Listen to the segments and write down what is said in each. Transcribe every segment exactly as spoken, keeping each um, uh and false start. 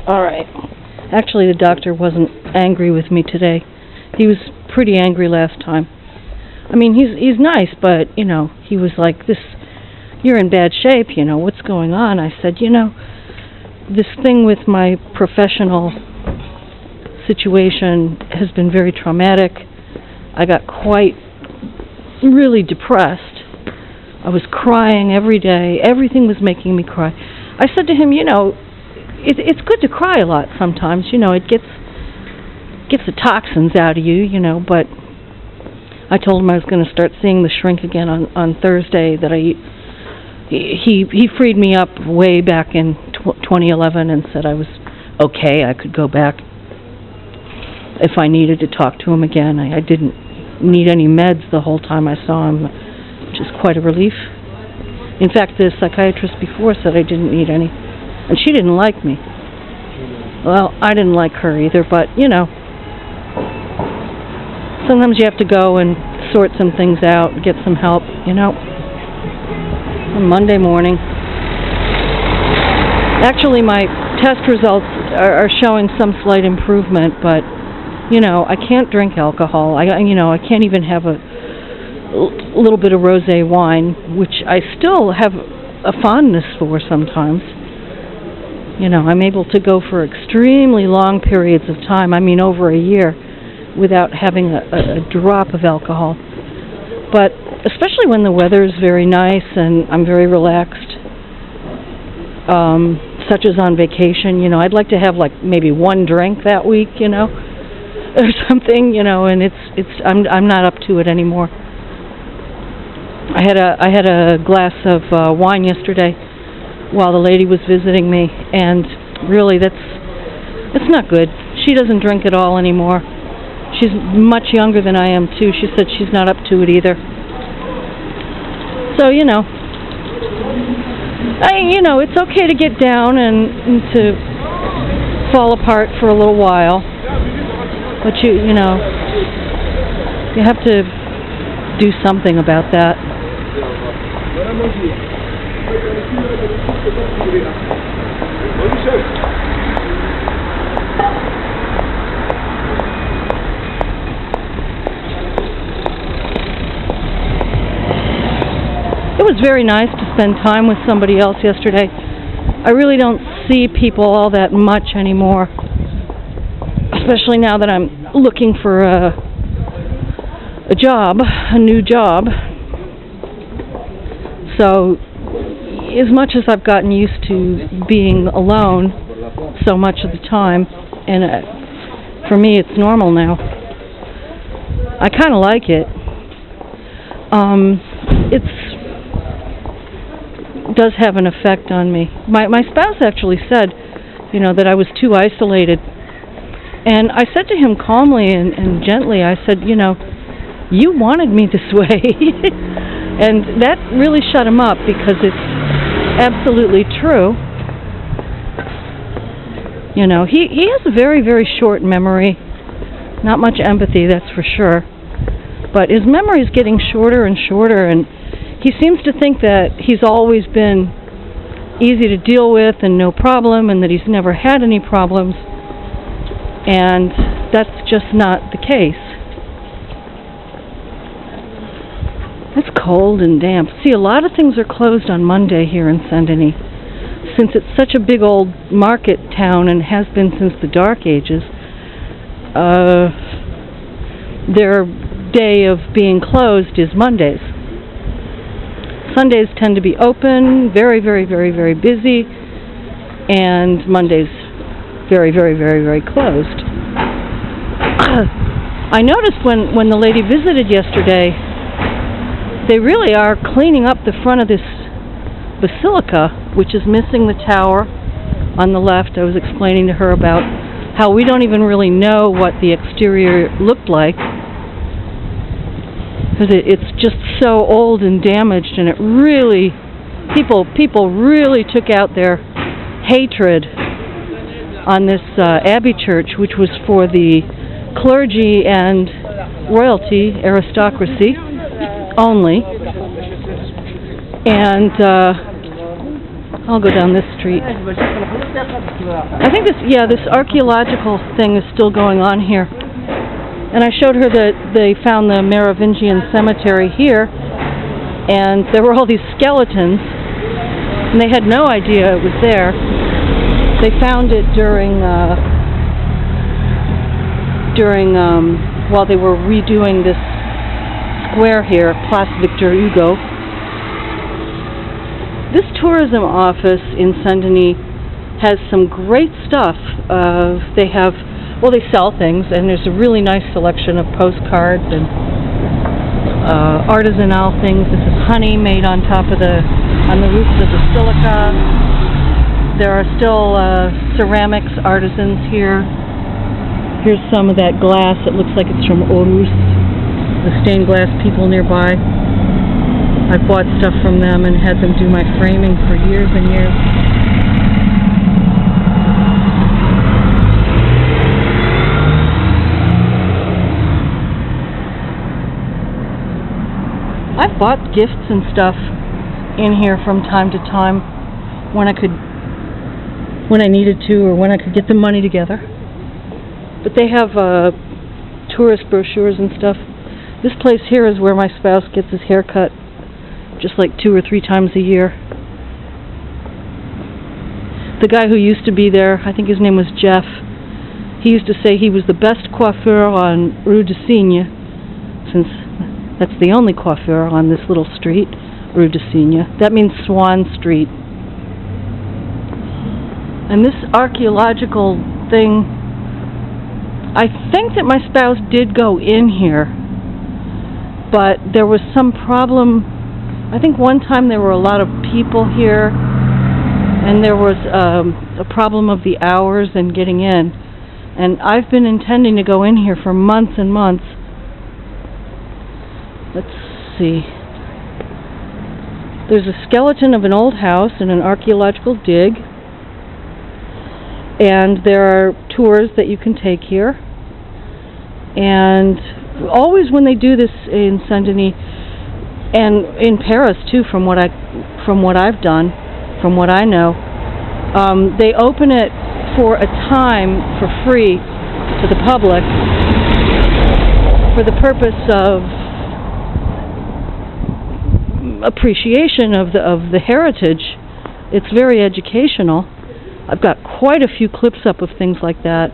All right. Actually, the doctor wasn't angry with me today. He was pretty angry last time. I mean, he's he's nice, but, you know, he was like, this, you're in bad shape, you know, what's going on? I said, you know, this thing with my professional situation has been very traumatic. I got quite really depressed. I was crying every day. Everything was making me cry. I said to him, you know, it, it's good to cry a lot sometimes. You know, it gets gets the toxins out of you, you know, but I told him I was going to start seeing the shrink again on, on Thursday, that I he he freed me up way back in twenty eleven and said I was okay, I could go back if I needed to talk to him again. I, I didn't need any meds the whole time I saw him, which is quite a relief. In fact, the psychiatrist before said I didn't need any, and she didn't like me. Well, I didn't like her either, but, you know, sometimes you have to go and sort some things out, get some help, you know. On Monday morning. Actually, my test results are, are showing some slight improvement, but, you know, I can't drink alcohol. I, you know, I can't even have a little bit of rosé wine, which I still have a fondness for sometimes. You know, I'm able to go for extremely long periods of time, I mean over a year, without having a, a, a drop of alcohol. But especially when the weather is very nice and I'm very relaxed, um, such as on vacation, you know, I'd like to have like maybe one drink that week, you know, or something, you know, and it's it's I'm I'm not up to it anymore. I had a I had a glass of uh, wine yesterday while the lady was visiting me, and really that's it's not good. She doesn't drink at all anymore. She's much younger than I am too. She said she's not up to it either. So, you know, I you know, it's okay to get down and, and to fall apart for a little while. But you you know, you have to do something about that. It was very nice to spend time with somebody else yesterday. I really don't see people all that much anymore, especially now that I'm looking for a, a job, a new job. So, as much as I've gotten used to being alone so much of the time, and uh, for me it's normal now, I kind of like it. Um, it's does have an effect on me. My my spouse actually said, you know, that I was too isolated. And I said to him calmly and, and gently, I said, you know, you wanted me this way. And that really shut him up, because it's absolutely true. You know, he, he has a very, very short memory. Not much empathy, that's for sure. But his memory is getting shorter and shorter, and he seems to think that he's always been easy to deal with and no problem, and that he's never had any problems. And that's just not the case. It's cold and damp. See, a lot of things are closed on Monday here in Saint-Denis. Since it's such a big old market town and has been since the Dark Ages, uh, their day of being closed is Mondays. Sundays tend to be open, very, very, very, very busy, and Mondays very, very, very, very closed. I noticed when, when the lady visited yesterday, they really are cleaning up the front of this basilica, which is missing the tower on the left. I was explaining to her about how we don't even really know what the exterior looked like, because it, it's just so old and damaged, and it really, people people really took out their hatred on this uh, Abbey Church, which was for the clergy and royalty, aristocracy only. And uh, I'll go down this street. I think this, yeah, this archaeological thing is still going on here. And I showed her that they found the Merovingian cemetery here, and there were all these skeletons, and they had no idea it was there. They found it during, uh, during, um, while they were redoing this square here, Place Victor Hugo. This tourism office in Saint-Denis has some great stuff. Uh, they have, well, they sell things, and there's a really nice selection of postcards and uh, artisanal things. This is honey made on top of the, on the roofs of the basilica. There are still uh, ceramics artisans here. Here's some of that glass. It looks like it's from Aarhus, the stained glass people nearby. I've bought stuff from them and had them do my framing for years and years. I've bought gifts and stuff in here from time to time when I could, when I needed to, or when I could get the money together. But they have uh, tourist brochures and stuff. This place here is where my spouse gets his hair cut, just like two or three times a year. The guy who used to be there, I think his name was Jeff, he used to say he was the best coiffeur on Rue de Cygne, since that's the only coiffeur on this little street, Rue de Cygne. That means Swan Street. And this archaeological thing, I think that my spouse did go in here, but there was some problem. I think one time there were a lot of people here, and there was um, a problem of the hours and getting in. And I've been intending to go in here for months and months. Let's see. There's a skeleton of an old house and an archaeological dig. And there are tours that you can take here. And always when they do this in Saint-Denis, and in Paris too, from what I, from what I've done, from what I know, um, they open it for a time for free to the public for the purpose of appreciation of the of the heritage. It's very educational. I've got quite a few clips up of things like that,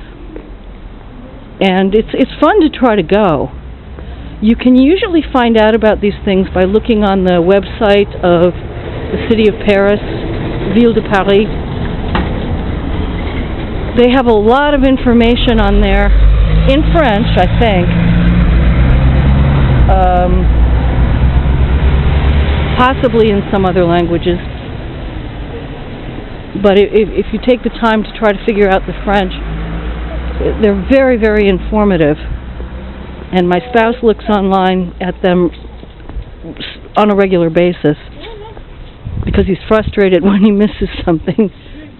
and it's it's fun to try to go. You can usually find out about these things by looking on the website of the city of Paris, Ville de Paris. They have a lot of information on there, in French, I think. Um, possibly in some other languages. But if, if you take the time to try to figure out the French, they're very, very informative. And my spouse looks online at them on a regular basis because he's frustrated when he misses something.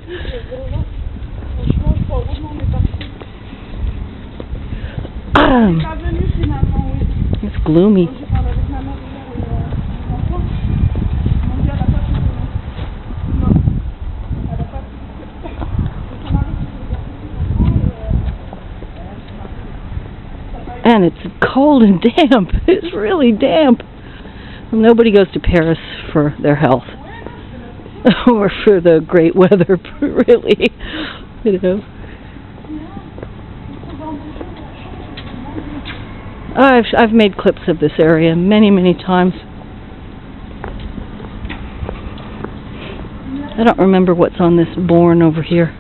It's gloomy. And it's cold and damp. It's really damp. Nobody goes to Paris for their health or for the great weather, really. You know. I've I've made clips of this area many, many times. I don't remember what's on this bourne over here.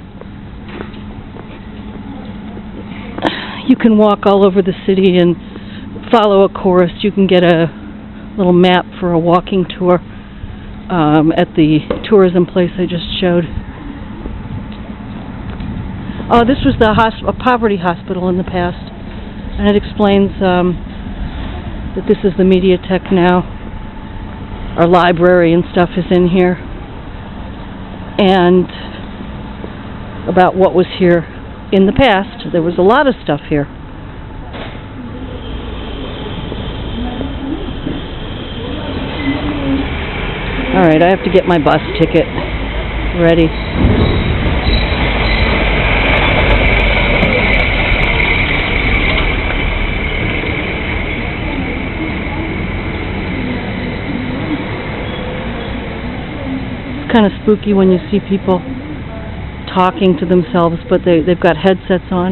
You can walk all over the city and follow a course. You can get a little map for a walking tour um, at the tourism place I just showed. Oh, this was the hosp- a poverty hospital in the past, and it explains um, that this is the Mediathèque now. Our library and stuff is in here, and about what was here in the past. There was a lot of stuff here. All right, I have to get my bus ticket. ready. It's kind of spooky when you see people talking to themselves, but they, they've got headsets on.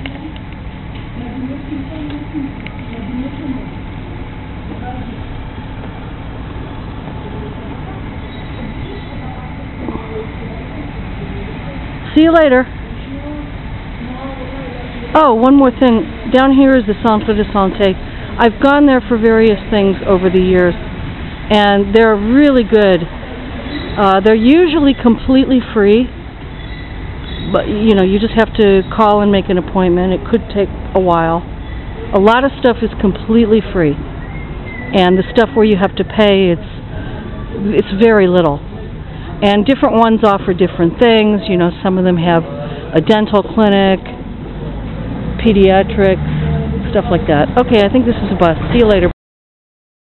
See you later. Oh, one more thing. Down here is the Centre de Santé. I've gone there for various things over the years, and they're really good. Uh, they're usually completely free, but you know, you just have to call and make an appointment. It could take a while. A lot of stuff is completely free, and the stuff where you have to pay, it's it's very little. And different ones offer different things. You know, some of them have a dental clinic, pediatrics, stuff like that. Okay, I think this is a bus. See you later.